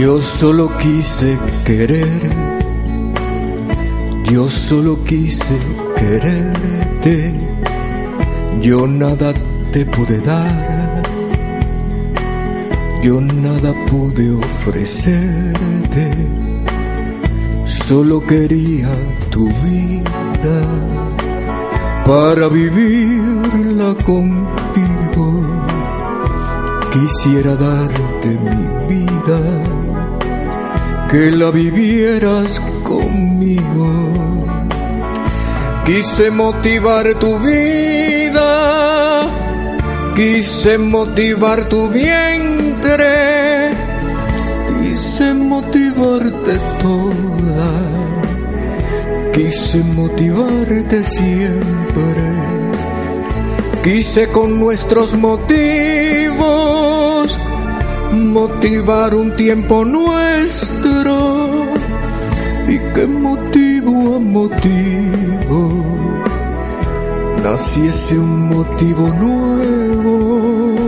Yo solo quise querer, yo solo quise quererte, yo nada te pude dar, yo nada pude ofrecerte, solo quería tu vida para vivirla contigo. Quisiera darte mi vida, que la vivieras conmigo. Quise motivar tu vida, quise motivar tu vientre, quise motivarte toda, quise motivarte siempre. Quise con nuestros motivos motivar un tiempo nuestro, y que motivo a motivo naciese un motivo nuevo.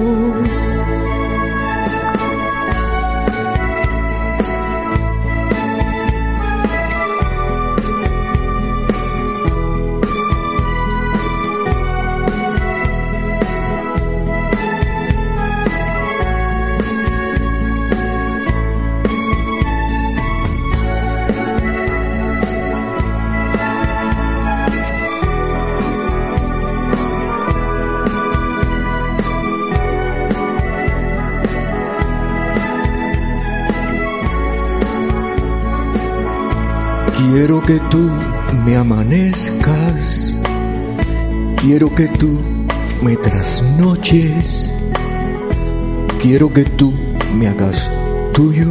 Quiero que tú me amanezcas, quiero que tú me trasnoches, quiero que tú me hagas tuyo,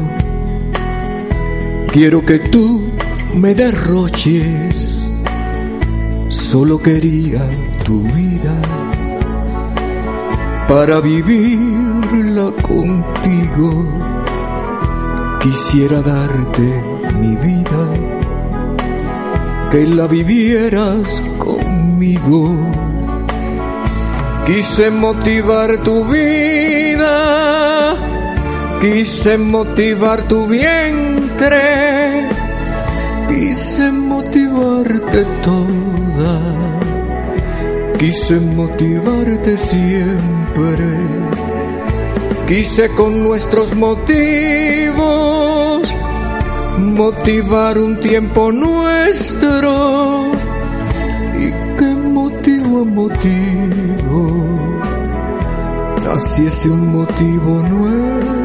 quiero que tú me derroches. Solo quería tu vida para vivirla contigo. Quisiera darte mi vida, que la vivieras conmigo. Quise motivar tu vida, quise motivar tu vientre, quise motivarte toda, quise motivarte siempre. Quise con nuestros motivos motivar un tiempo nuestro, y que motivo a motivo naciese un motivo nuevo.